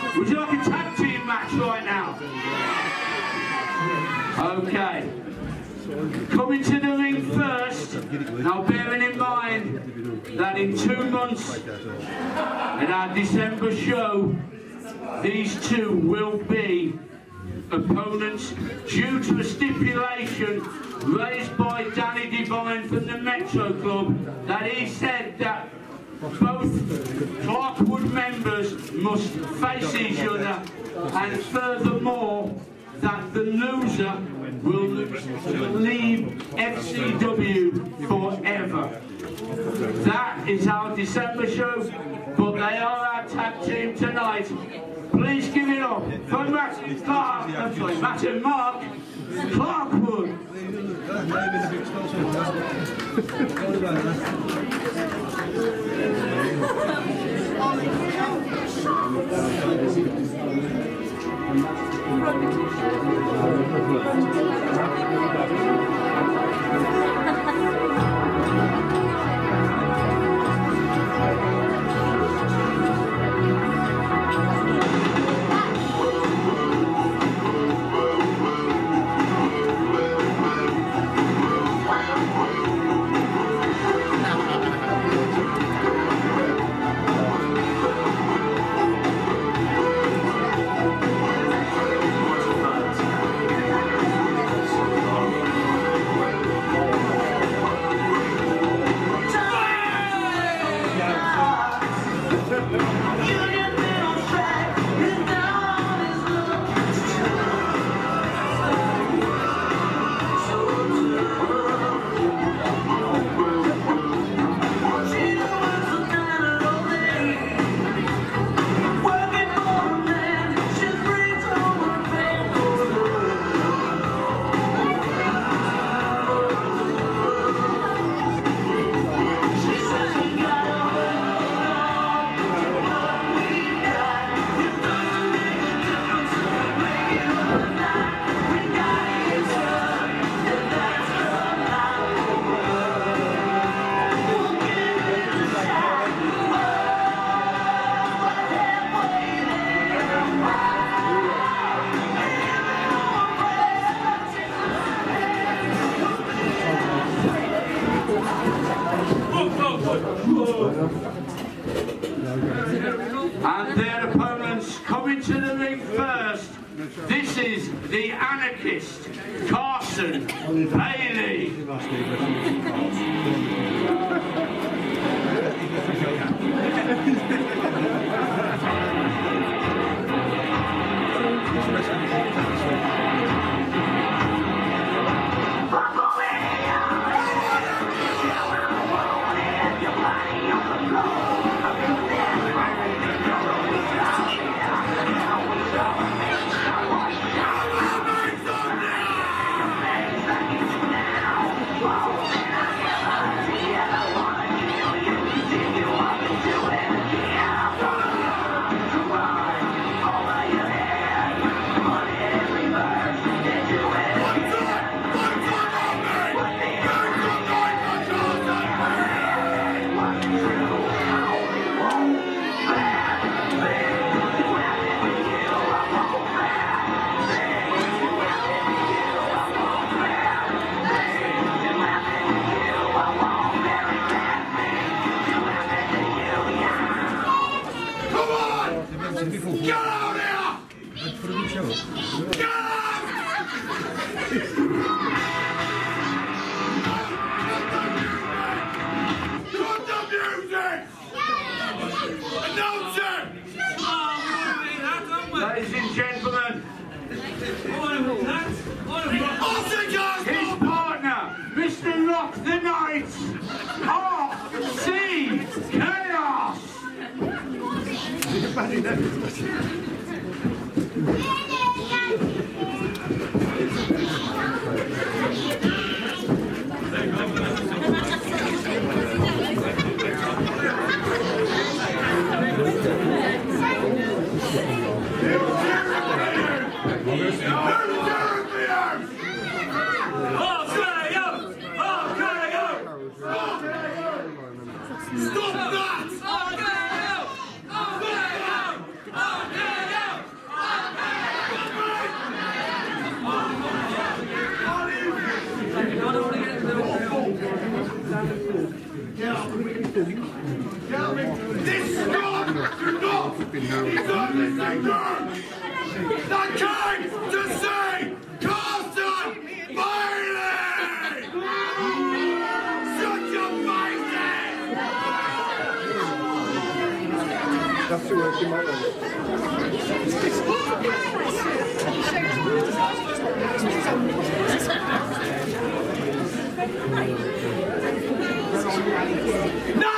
Would you like a tag team match right now? Okay. Coming to the ring first, now bearing in mind that in 2 months, in our December show, these two will be opponents due to a stipulation raised by Danny Devine from the Metro Club, that he said that both Clarkwood members must face each other, and furthermore that the loser will leave FCW forever. That is our December show, but they are our tag team tonight. Please give it up for Matt and Mark Clarkwood. And their opponents coming to the ring first. This is the Anarchist, Carson Bailey. Get out here! Get out! Cut the music! Announce it! Ladies and gentlemen, his partner, Mr. Rock the Knight, RC Chaos! Stop that! flipping Harold. That came to see Carlton Bailey! Shut your faces! That's the work you might want. No!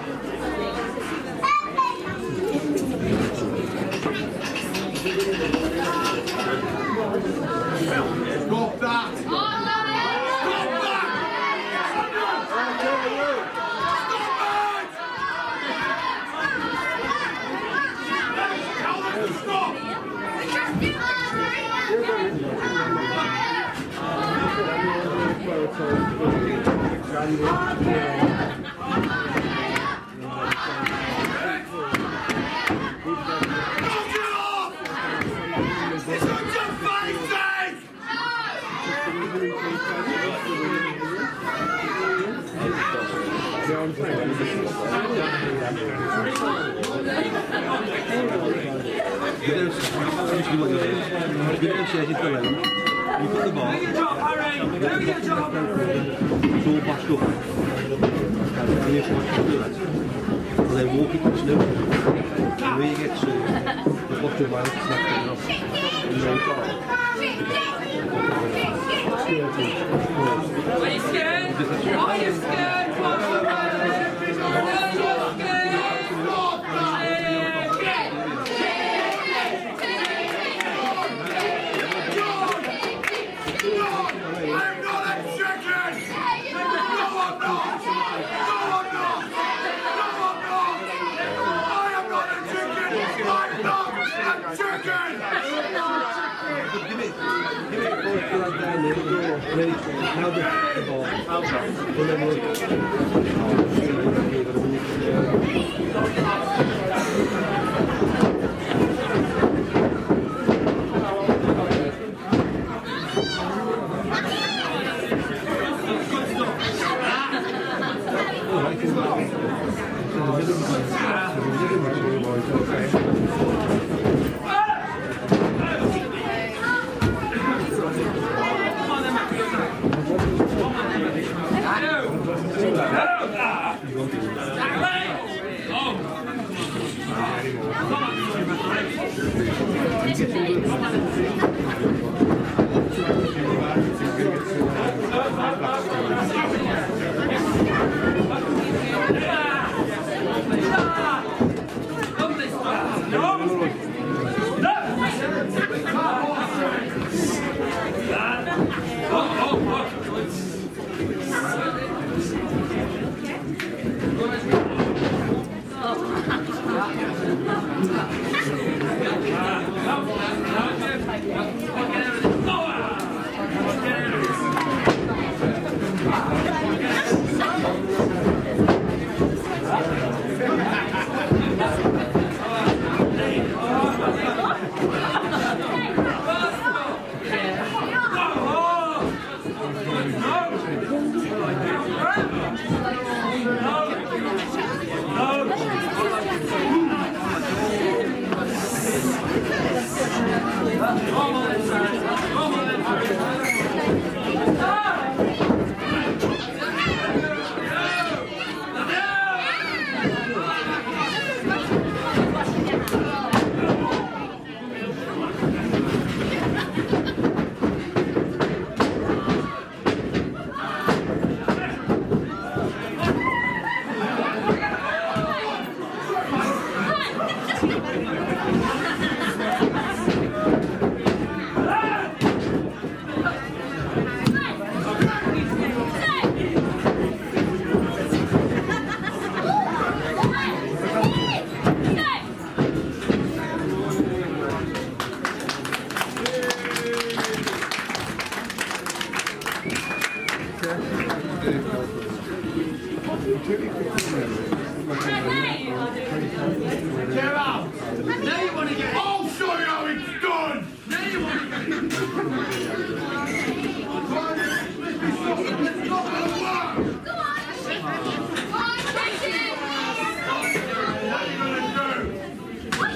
Stop that! Stop that! Tell them to stop! They walk it slow, and when you get to the bottom line, it's not coming off. Are you scared? Are you scared? Are you I'm not a chicken! No, I'm not! No, I'm not! No, I'm not! I am not a chicken! I'm not a chicken! Give it like down there, ready to now the ball. Get out! Now you want to get... Oh,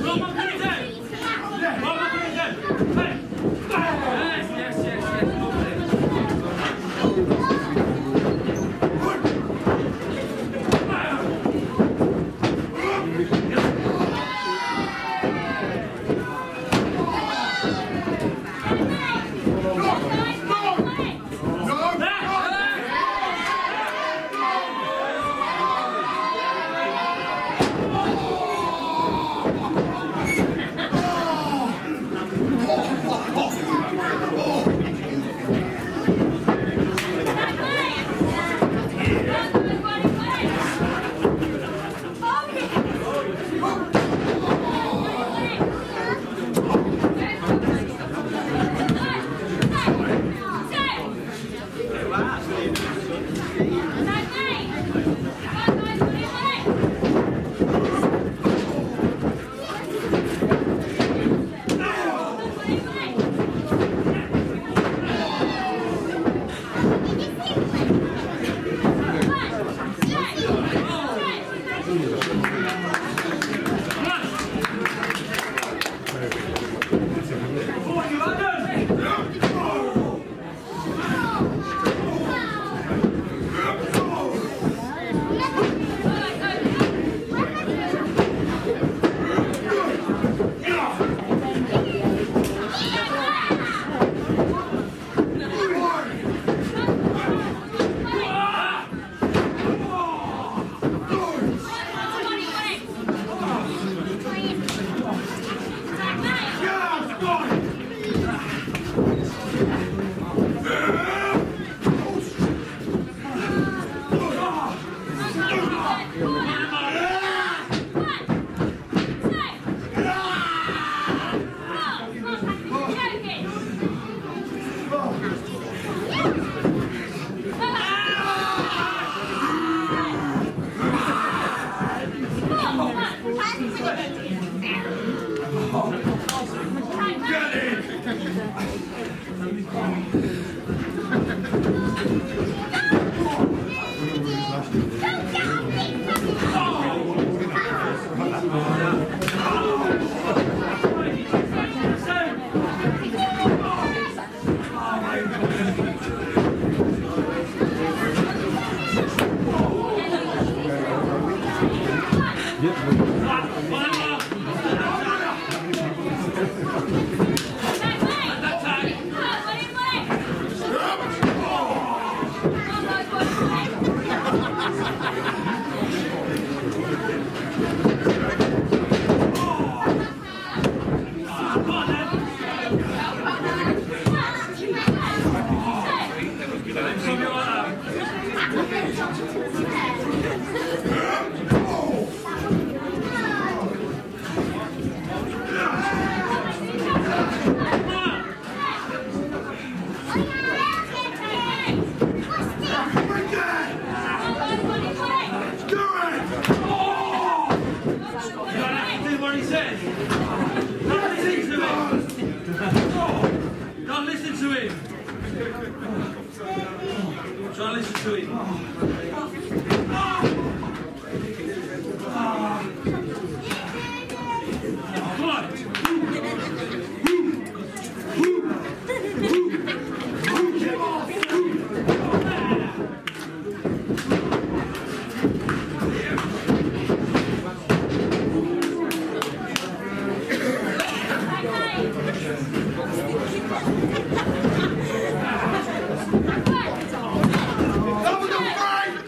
That was a fight!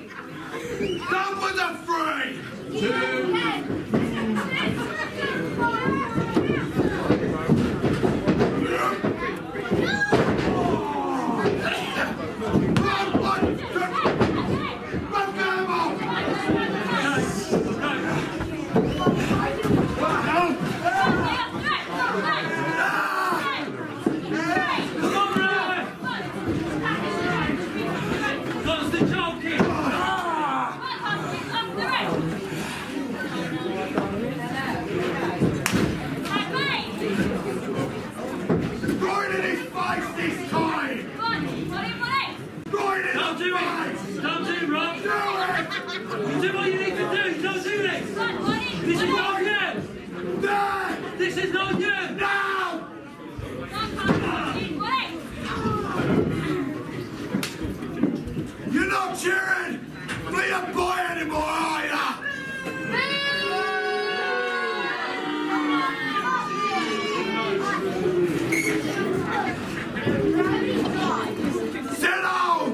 This is not you! Now! You're not cheering for your boy anymore, are ya? Sit down!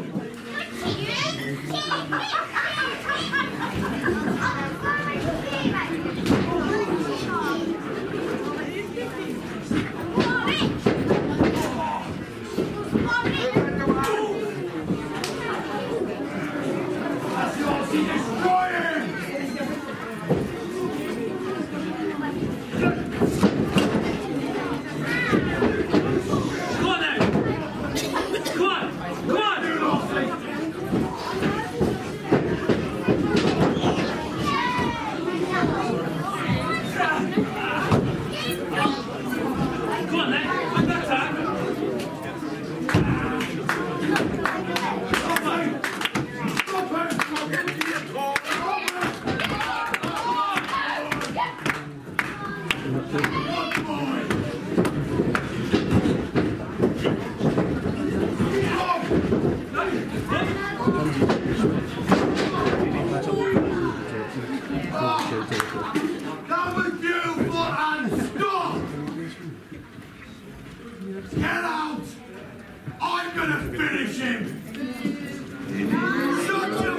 That was beautiful and stop! Get out! I'm gonna finish him! Such a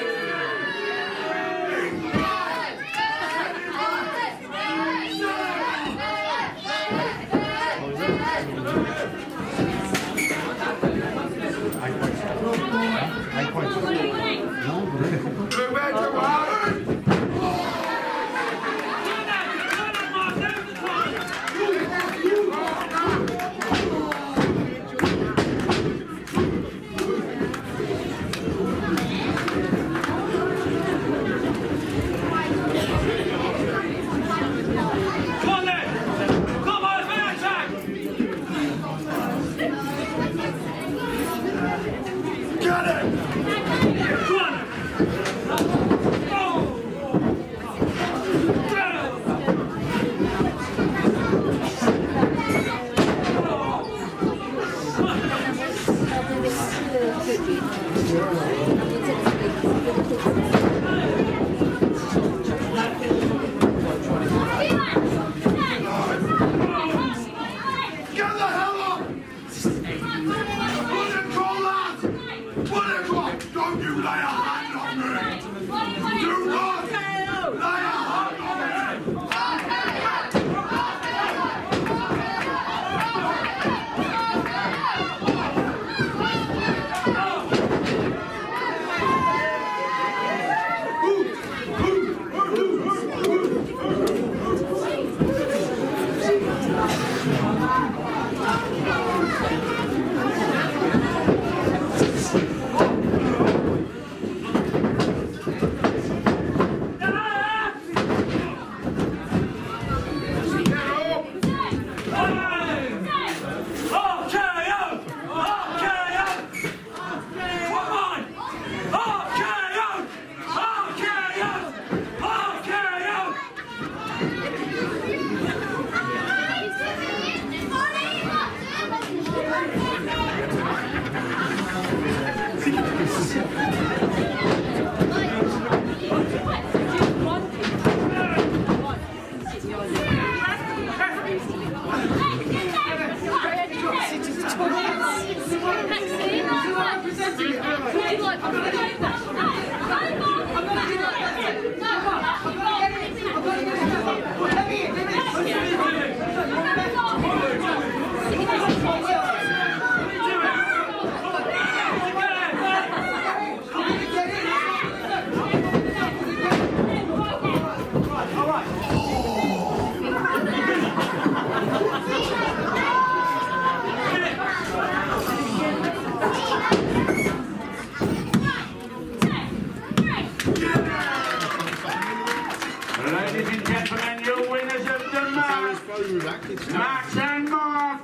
Max and Mark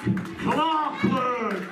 Clarkwood.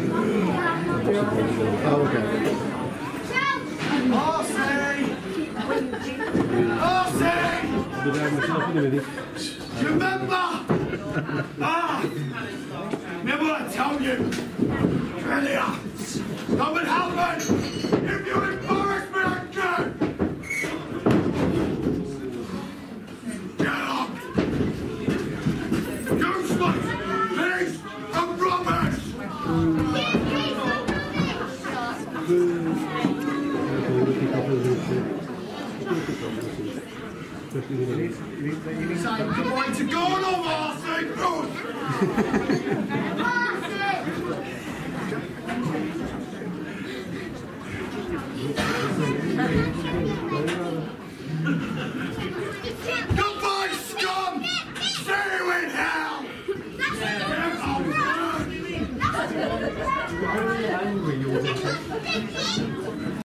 Oh, okay. Remember? Remember what I told you earlier? Come and help me! If you embarrass me again! Get up! Useless! Please! I promise! I'm going to go on over, say good! Goodbye, scum! See you in hell! Angry you